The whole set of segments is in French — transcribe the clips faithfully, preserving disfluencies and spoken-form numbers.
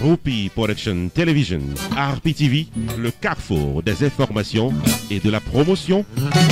Rupi Production Television, R P T V, le carrefour des informations et de la promotion.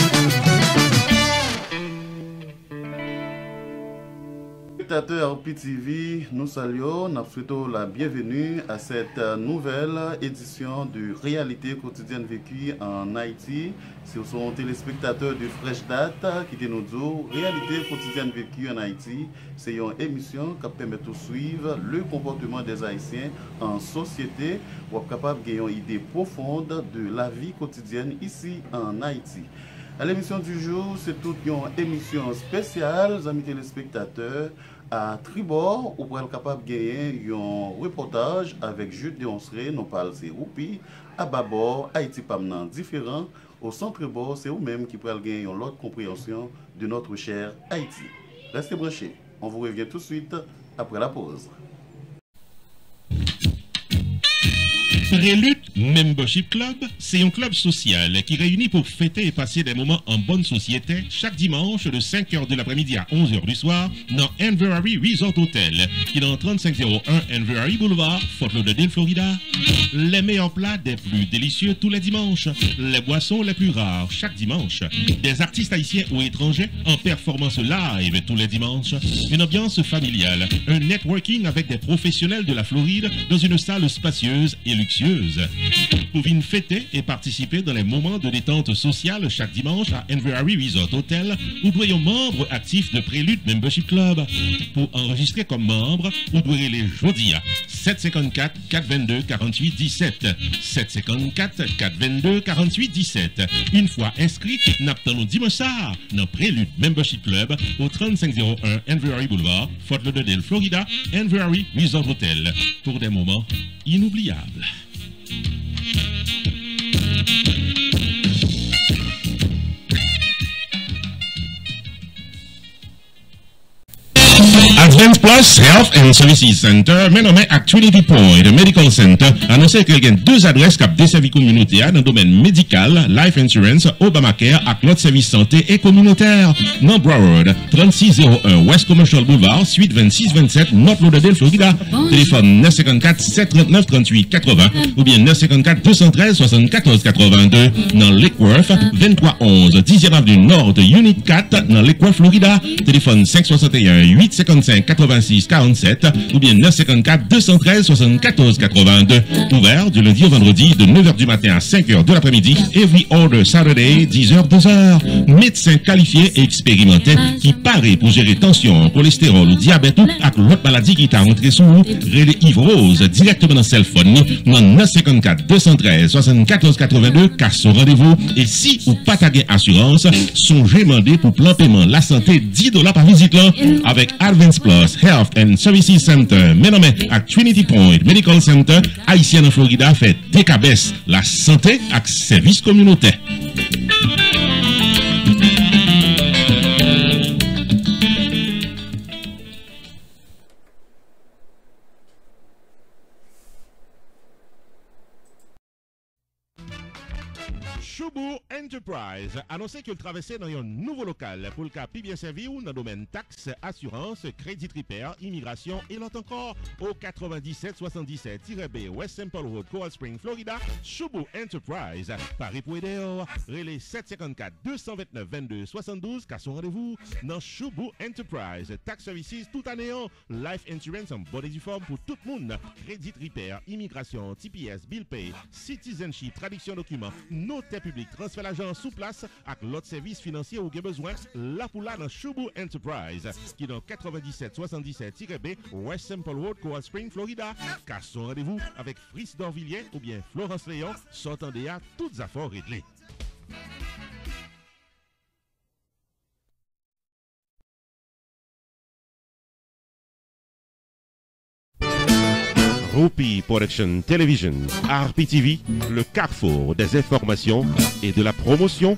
Spectateurs R P T V, nous saluons, nous souhaitons la bienvenue à cette nouvelle édition de Réalité quotidienne vécue en Haïti. Si vous sont téléspectateurs de Fresh Date qui nous dit Réalité quotidienne vécue en Haïti, c'est une émission qui permet de suivre le comportement des Haïtiens en société pour être capable d'avoir une idée profonde de la vie quotidienne ici en Haïti. À l'émission du jour, c'est toute une émission spéciale, amis téléspectateurs, à tribord, où pour être capable de gagner un reportage avec Jude Déonsré, nous parlons c'est Rupi, à bâbord, Haïti Pamnan différent, au centre bord, c'est vous-même qui pourrez gagner une autre compréhension de notre cher Haïti. Restez branchés, on vous revient tout de suite après la pause. Prélude Membership Club, c'est un club social qui réunit pour fêter et passer des moments en bonne société chaque dimanche de cinq heures de l'après-midi à onze heures du soir dans Enverary Resort Hotel, qui est dans trente-cinq zéro un Enverary Boulevard, Fort Lauderdale, Florida. Les meilleurs plats des plus délicieux tous les dimanches, les boissons les plus rares chaque dimanche, des artistes haïtiens ou étrangers en performance live tous les dimanches, une ambiance familiale, un networking avec des professionnels de la Floride dans une salle spacieuse et luxueuse. Pour venir fêter et participer dans les moments de détente sociale chaque dimanche à Enverary Resort Hotel, vous devez être membre actif de Prélude Membership Club. Pour enregistrer comme membre, vous devez les jeudi à sept cinquante-quatre quatre vingt-deux quarante-huit dix-sept. sept cinquante-quatre quatre vingt-deux quarante-huit dix-sept. Une fois inscrit, n'attendons dimanche soir dans Prélude Membership Club au trente-cinq zéro un Enverary Boulevard, Fort Lauderdale, Florida, Enverary Resort Hotel, pour des moments inoubliables. Advance Plus Health and Services Center, mais nommé à Trinity Point Medical Center, annoncé qu'il y a deux adresses qui ont desservi communautaire dans le domaine médical, life insurance, Obamacare, et l'autre service santé et communautaire. Dans Broward, trente-six zéro un West Commercial Boulevard, suite vingt-six vingt-sept, North Lauderdale, Florida. Téléphone neuf cinq quatre sept trois neuf trente-huit quatre-vingts ou bien neuf cinq quatre deux un trois soixante-quatorze quatre-vingt-deux. Dans Lakeworth, vingt-trois onze dixième avenue Nord, Unit quatre, dans Lakeworth, Florida. Téléphone cinq soix un huit cinquante-cinq quatre-vingt-six quarante-sept ou bien neuf cinq quatre deux un trois soixante-quatorze quatre-vingt-deux. Ouvert du lundi au vendredi de neuf heures du matin à cinq heures de l'après-midi. Every order Saturday, dix heures deux heures. Médecin qualifié et expérimenté qui paraît pour gérer tension, cholestérol ou diabète ou avec l'autre maladie qui t'a rentré sous vous. Relais Yves Rose directement dans le cell phone dans neuf cinq quatre deux un trois soixante-quatorze quatre-vingt-deux car son rendez-vous. Et si ou pas ta assurance, songez demander pour plan paiement la santé dix dollars par visite là avec Advance Plus Health and Services Center, mais nommé à Trinity Point Medical Center, haïtien en Florida, fait D K B S, la santé avec service communautaire. Choubo Enterprise annoncé qu'il traversait dans un nouveau local pour le cas plus bien servi ou dans le domaine taxes, assurance, crédit repair, immigration et l'autre encore au quatre-vingt-dix-sept soixante-dix-sept B West Simple Road, Coral Spring, Florida. Choubo Enterprise, Paris pour aider, relais sept cinq quatre deux deux neuf vingt-deux soixante-douze car son rendez-vous dans Choubo Enterprise. Tax services tout année, life insurance en bonne et due forme pour tout le monde, crédit repair, immigration, T P S, bill pay, citizenship, traduction documents, notaire public, transfert l'argent sous place avec l'autre service financier où vous avez besoin, là pour là dans Choubo Enterprise, qui est dans quatre-vingt-dix-sept soixante-dix-sept B West Simple Road, Coral Spring, Florida. Car son rendez-vous avec Fritz Dorvilliers ou bien Florence Léon, s'entendez à toutes affaires réglées. Rupi Production Television, R P T V, le carrefour des informations et de la promotion.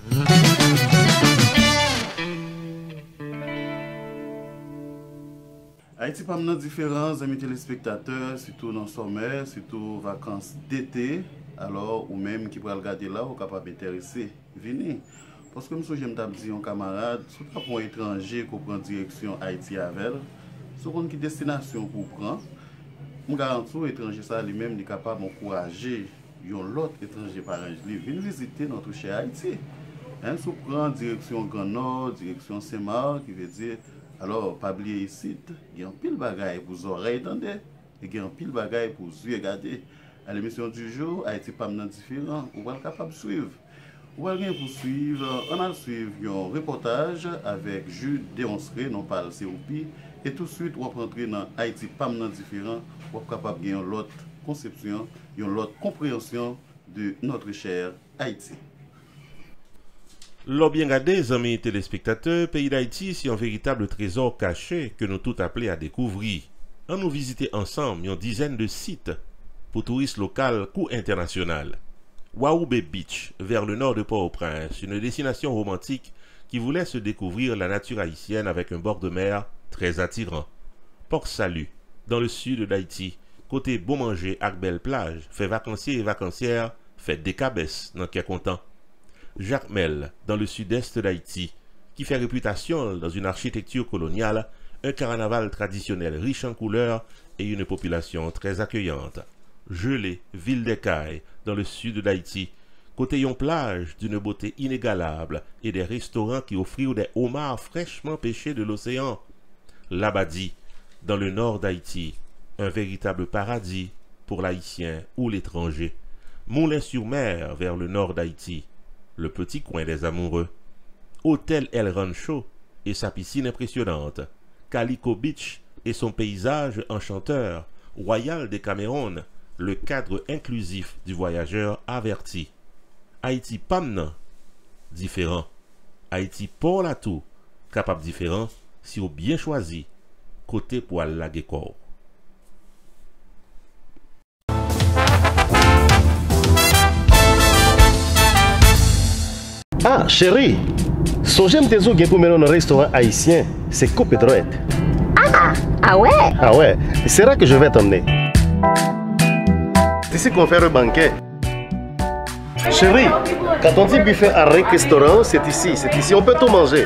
Haïti pas maintenant différents amis téléspectateurs, surtout dans le sommet, surtout vacances d'été, alors ou même qui pourra regarder là, ou capable d'intéresser, venez. Parce que monsieur j'aime dire un camarade, si tu as un étranger qui prend direction Haïti avec, c'est une destination pour prendre. je garantis l'étranger ça lui-même est capable d'encourager l'autre étranger par exemple venir visiter notre cher Haïti. Hein, si on prend direction Grand Nord, direction Saint-Marc, qui veut dire, alors, pas oublier ici, il y a un pile bagaille pour les oreilles entendre, et il y a un pile bagaille pour les yeux regarder. À l'émission du jour, Haïti pas différent, on va être capable de suivre. On va bien vous suivre, on va suivre un reportage avec Jules Déonsré, non pas le C O P, et tout de suite, on va entrer dans Haïti pas différent, on va être capable de gagner l'autre conception, l'autre compréhension de notre cher Haïti. L'ont bien regardé, amis téléspectateurs, pays d'Haïti, c'est un véritable trésor caché que nous tous appelés à découvrir. On nous visiter ensemble une dizaine de sites pour touristes locaux ou internationaux. Waoube Beach, vers le nord de Port-au-Prince, une destination romantique qui vous laisse découvrir la nature haïtienne avec un bord de mer très attirant. Port-Salut, dans le sud d'Haïti, côté bon manger avec belle plage, fait vacanciers et vacancières, fait des cabesses dans qui content. Jacmel, dans le sud-est d'Haïti, qui fait réputation dans une architecture coloniale, un carnaval traditionnel riche en couleurs et une population très accueillante. Gelée, ville d'Écailles, dans le sud d'Haïti, côté yon plage d'une beauté inégalable et des restaurants qui offrirent des homards fraîchement pêchés de l'océan. Labadi, dans le nord d'Haïti, un véritable paradis pour l'haïtien ou l'étranger. Moulins-sur-Mer, vers le nord d'Haïti, le petit coin des amoureux. Hôtel El Rancho et sa piscine impressionnante. Calico Beach et son paysage enchanteur. Royal des Cameroun, le cadre inclusif du voyageur averti. Haïti Pamnan, différent. Haïti Port-Latou, capable différent si vous bien choisi, côté pour la Guécor. Ah, chérie, son j'aime tes os pour mener dans un restaurant haïtien, c'est Coupe Droite. Ah, ah ouais? Ah ouais, c'est là que je vais t'emmener. C'est ici qu'on fait le banquet. Chérie, quand on dit buffet à restaurant, c'est ici, c'est ici, on peut tout manger.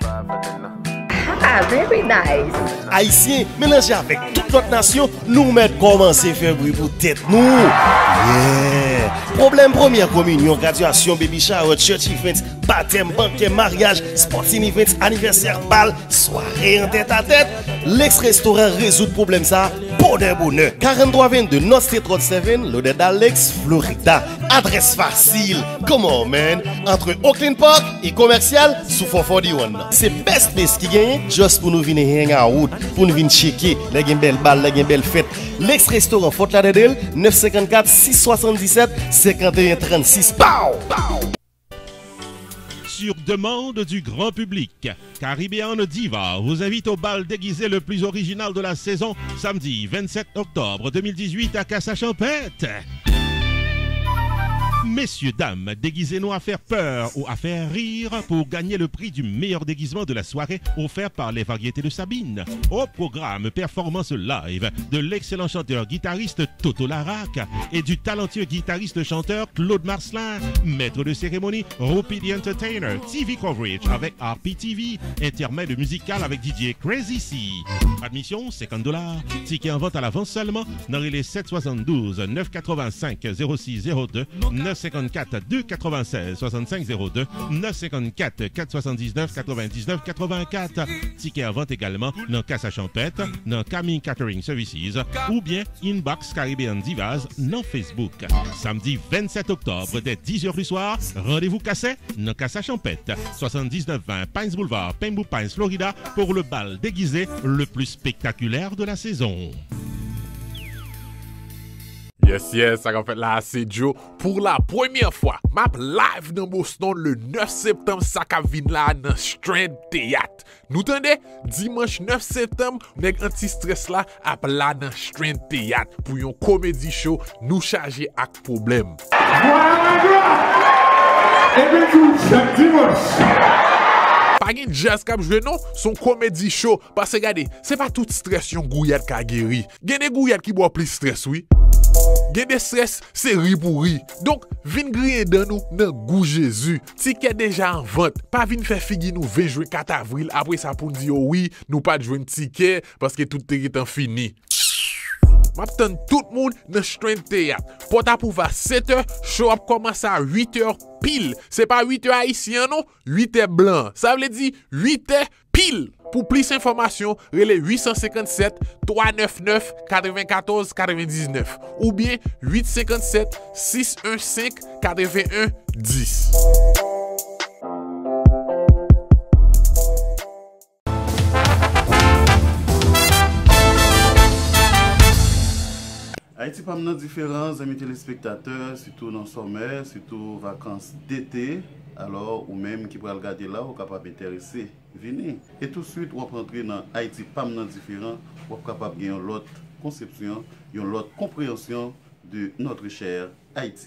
Ah, very nice. Haïtien, mélangé avec toute notre nation, nous mettre commencer à faire bruit pour tête nous. Yeah. Problème première communion, graduation, baby shower, church events, baptême, banquet, mariage, sporting events, anniversaire, bal, soirée en tête à tête. L'ex-restaurant résout le problème ça, bonheur bonheur. quarante-trois vingt-deux North State Road sept, l'odeur d'Alex, Florida. Adresse facile, come on man, entre Oakland Park et commercial sous four forty-one. C'est best place qui gagne, juste pour nous venir hang out, pour nous venir checker, les gagne belle balle, les gagne belle fête. L'ex-restaurant Fort Lauderdale, neuf cent cinquante-quatre six cent soixante-dix-sept cinquante et un trente-six. Pow! Sur demande du grand public, Caribbean Diva vous invite au bal déguisé le plus original de la saison, samedi vingt-sept octobre deux mille dix-huit à Casa-Champêtre. Messieurs, dames, déguisez-nous à faire peur ou à faire rire pour gagner le prix du meilleur déguisement de la soirée offert par les variétés de Sabine. Au programme, performance live de l'excellent chanteur-guitariste Toto Larac et du talentueux guitariste-chanteur Claude Marcelin. Maître de cérémonie, Rupi the Entertainer. T V coverage avec R P T V. Intermède musical avec D J Crazy C. Admission, cinquante dollars. Ticket en vente à l'avance seulement dans les sept cent soixante-douze neuf cent quatre-vingt-cinq zéro six zéro deux neuf cent cinquante-quatre deux cent quatre-vingt-seize soixante-cinq zéro deux neuf cent cinquante-quatre quatre cent soixante-dix-neuf quatre-vingt-dix-neuf quatre-vingt-quatre. Ticket à vente également dans Casa-Champêtre, dans Camille Catering Services ou bien Inbox Caribbean Divas dans Facebook. Samedi vingt-sept octobre dès dix heures du soir, rendez-vous cassé dans Casa-Champêtre, soixante-dix-neuf vingt Pines Boulevard, Pembroke Pines, Florida pour le bal déguisé le plus spectaculaire de la saison. Yes, yes, ça en fait là, c'est Joe. Pour la première fois, map live dans Boston le neuf septembre, ça ka vin là dans Strand Théâtre. Nous tendez, dimanche neuf septembre, nèg anti-stress là, ap là dans Strand Théâtre pour yon comédie show, nous charger ak problème. Et bien tout, chaque dimanche. Pas gen jazz kap jwe non, son comédie show. Parce que regardez, c'est pas tout stress yon gouyade ka guéri. Gen des gouyades qui boit plus stress, oui. Gen des stress, c'est ri pour ri. Donc, vin griller dans nous, nan goût Jésus. Ticket déjà en vente. Pas vin faire figi nous vingt juin quatre avril. Après ça, pour nous dire oui, nous pas de jouer un ticket parce que tout est en fini. M'attend tout le monde dans Strength Théâtre. Porte à pouvoir sept heures, show up commence à huit heures pile. C'est pas huit heures haïtien non, huit heures blanc. Ça veut dire huit heures pile. Pour plus d'informations, relais huit cent cinquante-sept trois cent quatre-vingt-neuf quatre-vingt-quatorze quatre-vingt-dix-neuf ou bien huit cent cinquante-sept six cent quinze quatre-vingt-un dix. Haïti pas maintenant différents amis téléspectateurs, surtout dans le sommet, surtout vacances d'été. Alors, ou même qui pourra regarder là, ou capable d'intéresser, venez. Et tout de suite, on va rentrer dans Haïti pas maintenant différent, on va capable de gagner l'autre conception, l'autre compréhension de notre cher Haïti.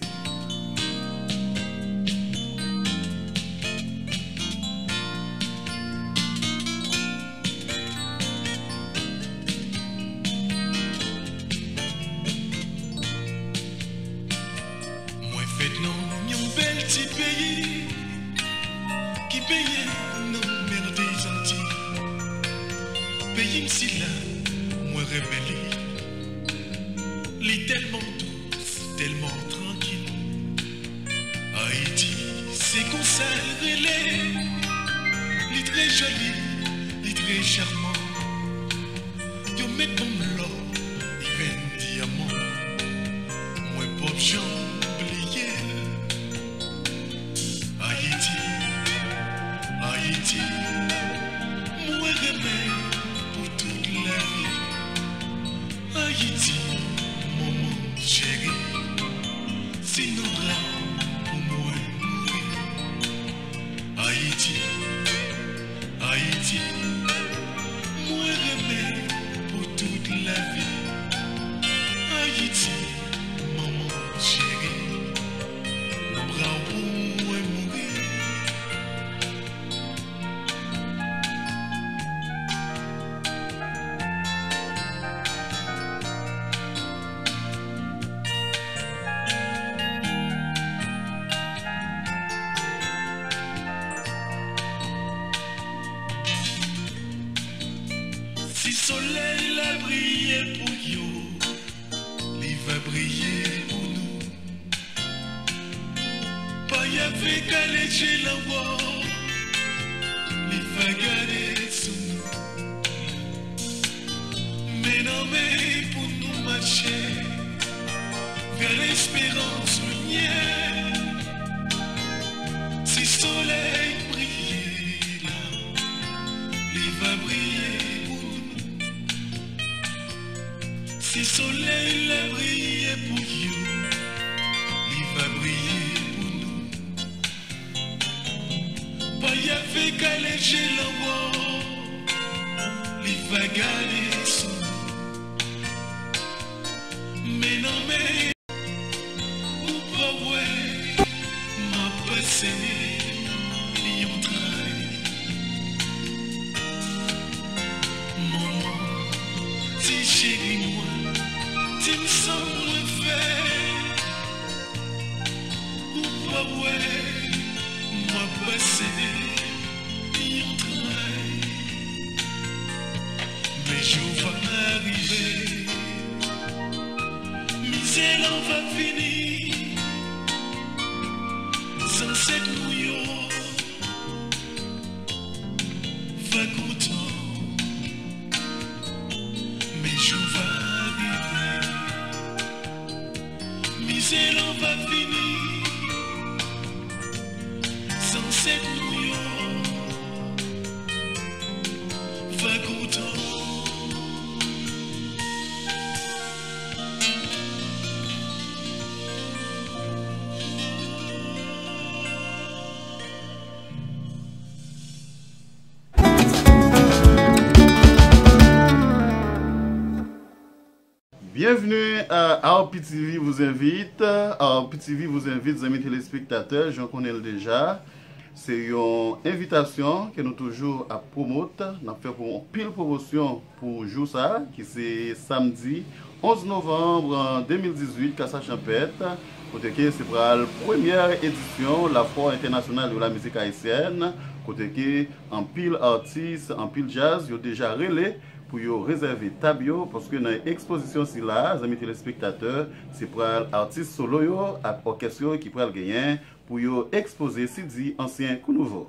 Bienvenue à A O P T V vous invite. A O P T V vous invite, amis téléspectateurs, j'en connais déjà. C'est une invitation que nous toujours à promouvoir. Nous avons fait une pile promotion pour jour ça, qui c'est samedi onze novembre deux mille dix-huit, Cassa Champette. Côté que c'est pour la première édition la Foire internationale de la musique haïtienne. Côté que en pile artistes, en pile jazz, ils ont déjà relais pour yo réserver tabio parce que dans l'exposition si là, amis téléspectateurs, c'est pour artistes solo yo à orchestre qui pral gagner pour yo exposer si dit ancien coup nouveau.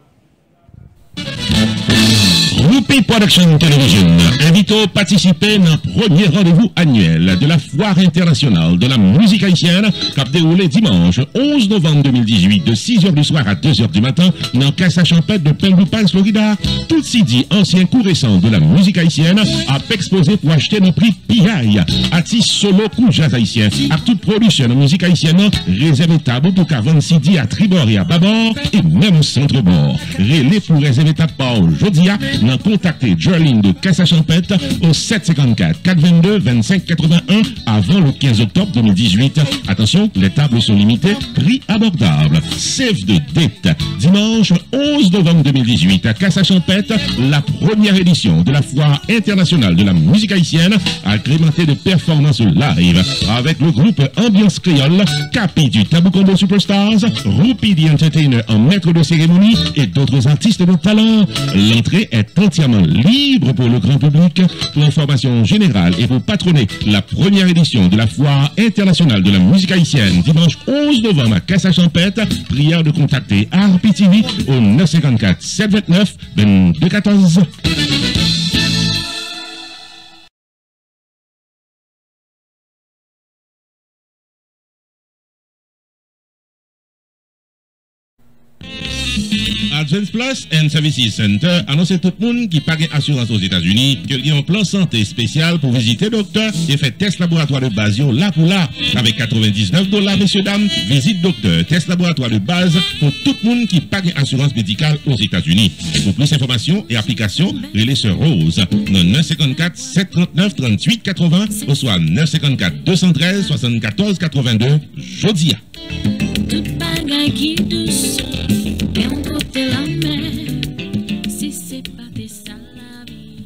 Roupi Production Television invite à participer dans le premier rendez-vous annuel de la Foire internationale de la musique haïtienne qui a déroulé dimanche onze novembre deux mille dix-huit de six heures du soir à deux heures du matin dans Casa Champêtre de Penn-Lupin, Florida. Tout Sidi, ancien coup récent de la musique haïtienne, a exposé pour acheter le prix P I, artiste solo coup jazz haïtien, à toute production de musique haïtienne réservé table pour qu'avant Sidi à tribord et à bâbord et même au centre-bord. Relais pour réserver table par aujourd'hui. N'a contacté Jerline de Casa Champêtre au sept cinquante-quatre quatre vingt-deux vingt-cinq quatre-vingt-un avant le quinze octobre deux mille dix-huit. Attention, les tables sont limitées, prix abordable. Save the date. Dimanche onze novembre deux mille dix-huit à Casa Champêtre, la première édition de la Foire internationale de la musique haïtienne, agrémentée de performances live avec le groupe Ambiance Créole, Capi du Tabou Combo Superstars, Roupi the Entertainer en maître de cérémonie et d'autres artistes de talent. L'entrée est entièrement libre pour le grand public. Pour information générale et pour patronner la première édition de la Foire internationale de la musique haïtienne dimanche onze novembre à Casa Champêtre, prière de contacter R P T V au neuf cinquante-quatre sept vingt-neuf vingt-deux quatorze. Advance Plus and Services Center annonce tout le monde qui pague assurance aux États-Unis qu'il y a un plan santé spécial pour visiter docteur et faire test laboratoire de base là pour là. Avec quatre-vingt-dix-neuf dollars, messieurs, dames, visite docteur, test laboratoire de base pour tout le monde qui pague assurance médicale aux États-Unis. Pour plus d'informations et applications, relais sur Rose, dans neuf cinquante-quatre sept trente-neuf trente-huit quatre-vingts, ou soit neuf cinquante-quatre deux cent treize soixante-quatorze quatre-vingt-deux, Jodia. Tout bagay qui douce, et on côté la mer, si c'est pas des salariés.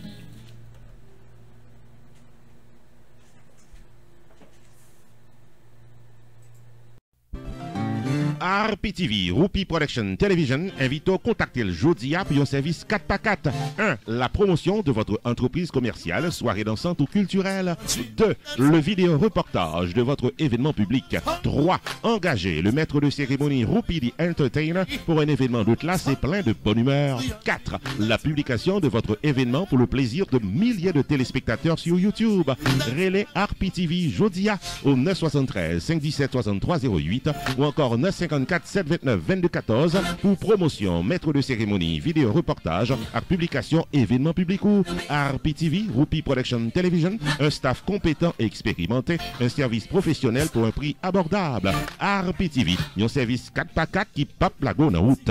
R P T V, Roupi Production Television, invite à contacter le jeudi pour un service quatre par quatre. un. La promotion de votre entreprise commerciale, soirée dansante ou culturelle. deux. Le vidéo reportage de votre événement public. trois. Engager le maître de cérémonie Roupi the Entertainer pour un événement de classe et plein de bonne humeur. quatre. La publication de votre événement pour le plaisir de milliers de téléspectateurs sur YouTube. Relais R P T V Jodia au neuf soixante-treize cinq dix-sept soixante-trois zéro huit ou encore neuf cinquante-quatre sept vingt-neuf vingt-deux quatorze pour promotion, maître de cérémonie, vidéo reportage, à publication, événement public ou R P T V, Roupi Production Television, un staff compétent et expérimenté, un service professionnel pour un prix abordable. R P T V, un service quatre par quatre qui pape la go en route.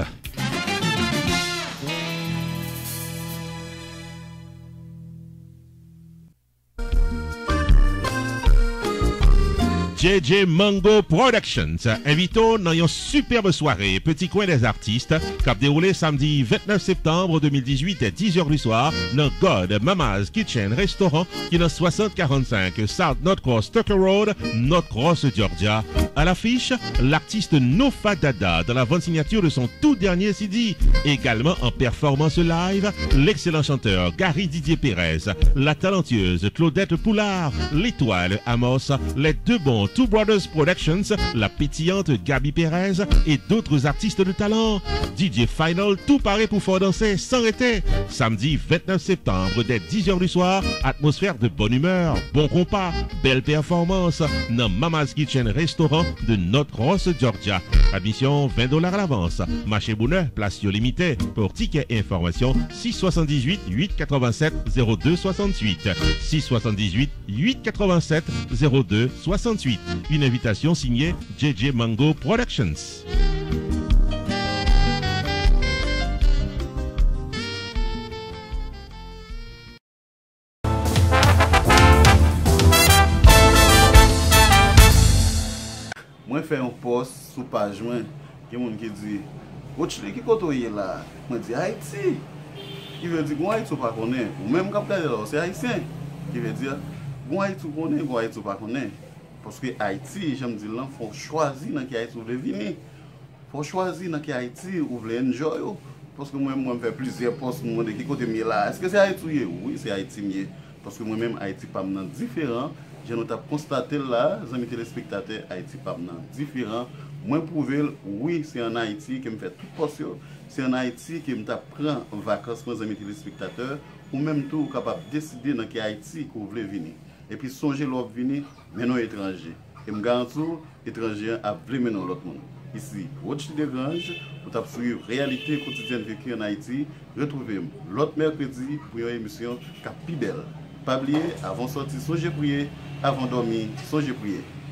J J Mango Productions invitons dans une superbe soirée Petit Coin des Artistes qui a déroulé samedi vingt-neuf septembre deux mille dix-huit à dix heures du soir dans God Mama's Kitchen Restaurant qui est dans soixante quarante-cinq South North Cross Tucker Road, North Cross, Georgia. À l'affiche, l'artiste Nofa Dada dans la vente signature de son tout dernier C D. Également en performance live, l'excellent chanteur Gary Didier Pérez, la talentueuse Claudette Poulard, l'étoile Amos, les deux bons Two Brothers Productions, la pétillante Gabi Pérez et d'autres artistes de talent. D J Final, tout paraît pour faire danser sans arrêter. Samedi vingt-neuf septembre dès dix heures du soir, atmosphère de bonne humeur, bon compas, belle performance dans Mama's Kitchen Restaurant de North Cross, Georgia. Admission vingt dollars à l'avance. Marché Bonheur, place limitée. Pour tickets et informations, six sept huit huit huit sept zéro deux six huit. six sept huit huit huit sept zéro deux six huit. Une invitation signée J J Mango Productions. Moi, je fais un post sur page, il y a des gens qui disent Coach, qui est là? Moi, je dis Haïti. Qui veut dire que Haïti ne pas connaître. Ou même quand c'est haïtien. Qui veut dire que Haïti ne connaît pas, Haïti ne pas connaître. Parce que Haïti, j'aime dire, il faut choisir dans qui Haïti vous voulez venir. Il faut choisir dans qui Haïti vous voulez enjoy. parce que moi, moi, je fais plusieurs postes, je me demande qui côté mieux là. Est-ce que c'est Haïti? Oui, c'est Haïti mieux. Parce que moi-même, Haïti pas différent. Je note constaté là, les amis téléspectateurs, Haïti pas différent. Moi, prouver, oui, c'est en Haïti que me fait tout poste. C'est en Haïti que me prend en vacances pour les amis téléspectateurs. Ou même tout capable de décider dans quel Haïti que vous voulez venir. Et puis songer l'autre venir, mais non étranger. Et me garantis, étranger a voulu mener l'autre monde. Ici, Roche de Grange, vous avez suivi réalité quotidienne vécue en Haïti. Retrouvez-moi l'autre mercredi pour une émission qui est plus belle. Pas oublier, avant de sortir, songez prier, avant de dormir, songez prier.